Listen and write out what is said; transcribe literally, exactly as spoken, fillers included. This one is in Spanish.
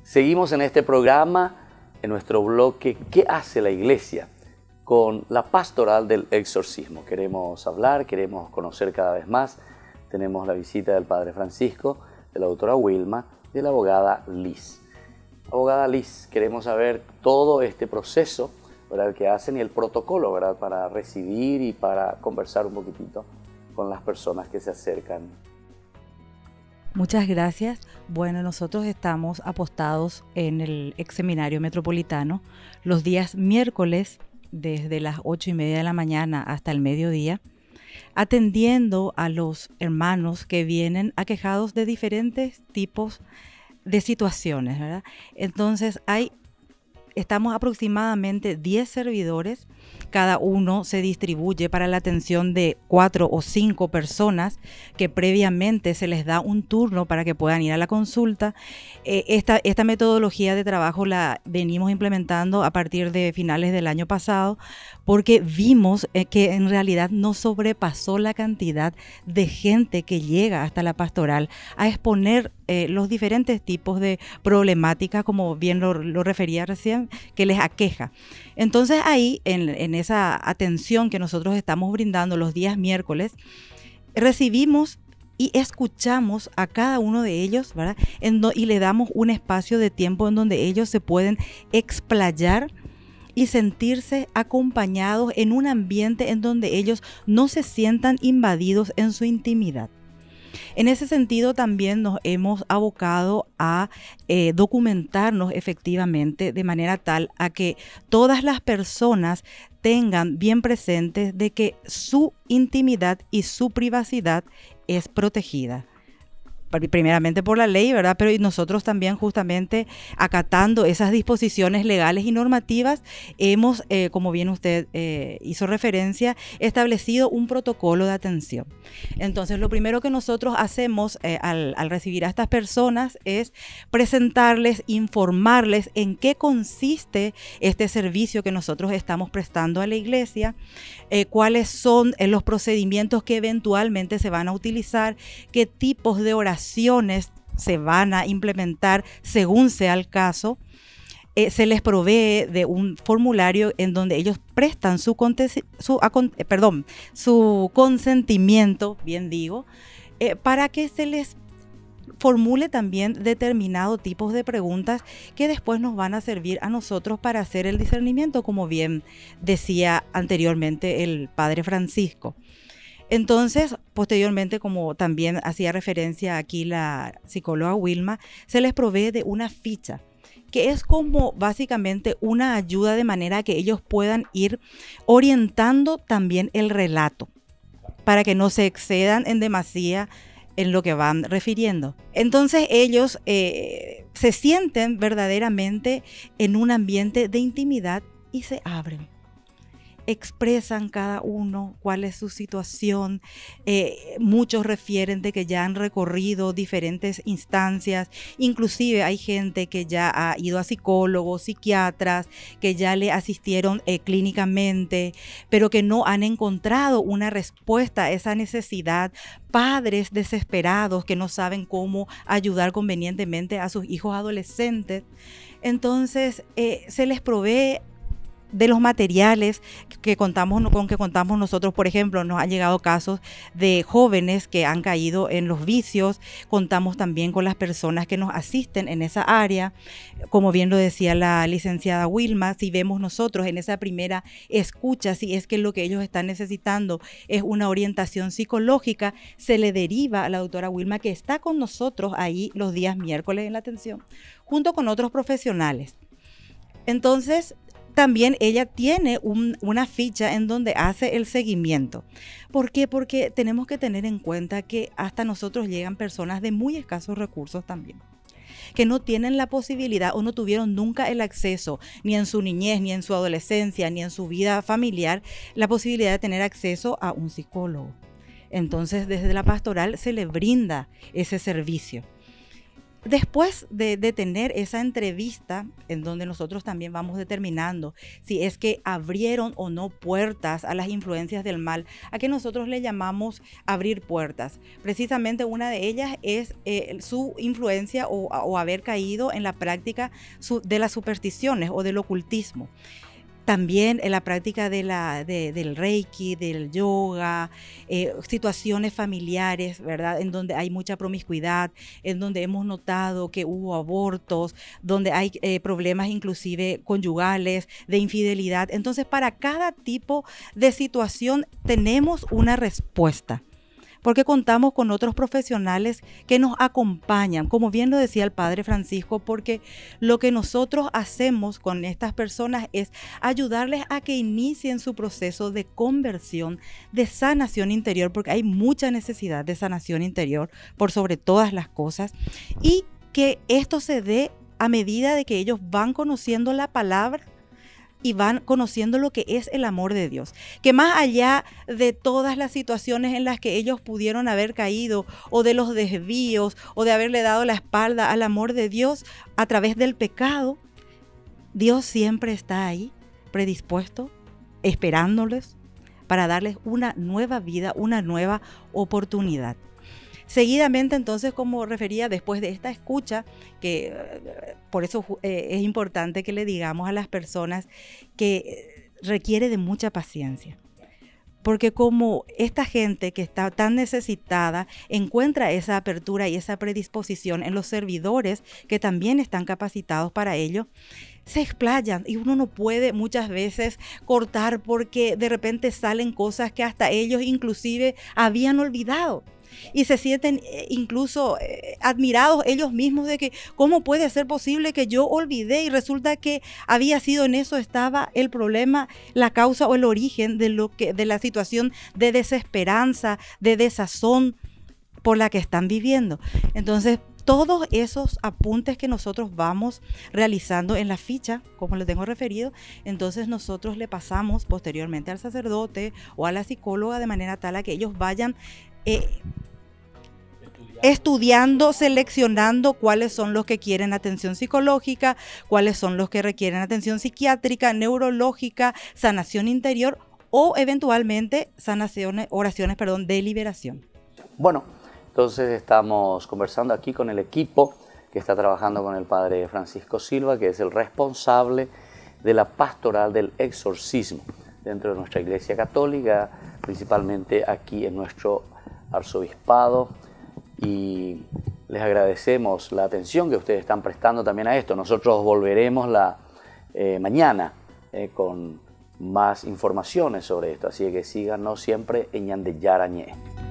Seguimos en este programa, en nuestro bloque ¿Qué hace la iglesia?, con la pastoral del exorcismo. Queremos hablar, queremos conocer cada vez más. Tenemos la visita del Padre Francisco, de la doctora Wilma y de la abogada Liz. Abogada Liz, queremos saber todo este proceso, ¿verdad?, que hacen y el protocolo, ¿verdad?, para recibir y para conversar un poquitito con las personas que se acercan. Muchas gracias. Bueno, nosotros estamos apostados en el ex seminario metropolitano los días miércoles desde las ocho y media de la mañana hasta el mediodía, atendiendo a los hermanos que vienen aquejados de diferentes tipos de situaciones, ¿verdad? Entonces hay, estamos aproximadamente diez servidores. Cada uno se distribuye para la atención de cuatro o cinco personas que previamente se les da un turno para que puedan ir a la consulta. Eh, esta, esta metodología de trabajo la venimos implementando a partir de finales del año pasado porque vimos eh, que en realidad no sobrepasó la cantidad de gente que llega hasta la pastoral a exponer eh, los diferentes tipos de problemáticas, como bien lo, lo refería recién, que les aqueja. Entonces ahí, en, en esa atención que nosotros estamos brindando los días miércoles, recibimos y escuchamos a cada uno de ellos, ¿verdad? En do, y le damos un espacio de tiempo en donde ellos se pueden explayar y sentirse acompañados en un ambiente en donde ellos no se sientan invadidos en su intimidad. En ese sentido también nos hemos abocado a eh, documentarnos efectivamente de manera tal a que todas las personas tengan bien presentes de que su intimidad y su privacidad es protegida. Primeramente por la ley, ¿verdad? Pero nosotros también, justamente acatando esas disposiciones legales y normativas, hemos, eh, como bien usted eh, hizo referencia, establecido un protocolo de atención. Entonces, lo primero que nosotros hacemos eh, al, al recibir a estas personas es presentarles, informarles en qué consiste este servicio que nosotros estamos prestando a la iglesia, eh, cuáles son eh, los procedimientos que eventualmente se van a utilizar, qué tipos de oraciones se van a implementar según sea el caso. Eh, se les provee de un formulario en donde ellos prestan su, su, eh, perdón, su consentimiento, bien digo, eh, para que se les formule también determinados tipos de preguntas que después nos van a servir a nosotros para hacer el discernimiento, como bien decía anteriormente el Padre Francisco. Entonces, posteriormente, como también hacía referencia aquí la psicóloga Wilma, se les provee de una ficha, que es como básicamente una ayuda de manera que ellos puedan ir orientando también el relato, para que no se excedan en demasía en lo que van refiriendo. Entonces ellos eh, se sienten verdaderamente en un ambiente de intimidad y se abren. Expresan cada uno cuál es su situación. Eh, muchos refieren de que ya han recorrido diferentes instancias, inclusive hay gente que ya ha ido a psicólogos, psiquiatras, que ya le asistieron eh, clínicamente, pero que no han encontrado una respuesta a esa necesidad. Padres desesperados que no saben cómo ayudar convenientemente a sus hijos adolescentes. Entonces eh, se les provee de los materiales que contamos con que contamos nosotros. Por ejemplo, nos han llegado casos de jóvenes que han caído en los vicios. Contamos también con las personas que nos asisten en esa área. Como bien lo decía la licenciada Wilma, si vemos nosotros en esa primera escucha, si es que lo que ellos están necesitando es una orientación psicológica, se le deriva a la doctora Wilma, que está con nosotros ahí los días miércoles en la atención, junto con otros profesionales. Entonces, también ella tiene un, una ficha en donde hace el seguimiento. ¿Por qué? Porque tenemos que tener en cuenta que hasta nosotros llegan personas de muy escasos recursos también, que no tienen la posibilidad o no tuvieron nunca el acceso, ni en su niñez, ni en su adolescencia, ni en su vida familiar, la posibilidad de tener acceso a un psicólogo. Entonces, desde la pastoral se le brinda ese servicio. después de, de tener esa entrevista, en donde nosotros también vamos determinando si es que abrieron o no puertas a las influencias del mal, a que nosotros le llamamos abrir puertas. Precisamente una de ellas es eh, su influencia o, o haber caído en la práctica su, de las supersticiones o del ocultismo. También en la práctica de la, de, del reiki, del yoga, eh, situaciones familiares, ¿verdad? En donde hay mucha promiscuidad, en donde hemos notado que hubo abortos, donde hay eh, problemas inclusive conyugales, de infidelidad. Entonces, para cada tipo de situación tenemos una respuesta, porque contamos con otros profesionales que nos acompañan, como bien lo decía el Padre Francisco, porque lo que nosotros hacemos con estas personas es ayudarles a que inicien su proceso de conversión, de sanación interior, porque hay mucha necesidad de sanación interior por sobre todas las cosas, y que esto se dé a medida de que ellos van conociendo la palabra y van conociendo lo que es el amor de Dios, que más allá de todas las situaciones en las que ellos pudieron haber caído, o de los desvíos, o de haberle dado la espalda al amor de Dios a través del pecado, Dios siempre está ahí, predispuesto, esperándoles para darles una nueva vida, una nueva oportunidad. Seguidamente, entonces, como refería, después de esta escucha, que eh, por eso eh, es importante que le digamos a las personas que requiere de mucha paciencia. Porque como esta gente que está tan necesitada encuentra esa apertura y esa predisposición en los servidores que también están capacitados para ello, se explayan y uno no puede muchas veces cortar porque de repente salen cosas que hasta ellos inclusive habían olvidado. Y se sienten eh, incluso eh, admirados ellos mismos de que cómo puede ser posible que yo olvidé, y resulta que había sido en eso estaba el problema, la causa o el origen de lo que de la situación de desesperanza, de desazón por la que están viviendo. Entonces, todos esos apuntes que nosotros vamos realizando en la ficha, como les tengo referido, entonces nosotros le pasamos posteriormente al sacerdote o a la psicóloga de manera tal a que ellos vayan eh, estudiando, seleccionando cuáles son los que quieren atención psicológica, cuáles son los que requieren atención psiquiátrica, neurológica, sanación interior o eventualmente sanaciones, oraciones, perdón, de liberación. Bueno, entonces estamos conversando aquí con el equipo que está trabajando con el Padre Francisco Silva, que es el responsable de la pastoral del exorcismo dentro de nuestra Iglesia Católica, principalmente aquí en nuestro arzobispado. Y les agradecemos la atención que ustedes están prestando también a esto. Nosotros volveremos la eh, mañana eh, con más informaciones sobre esto, así que síganos siempre en Ñandeyarañé.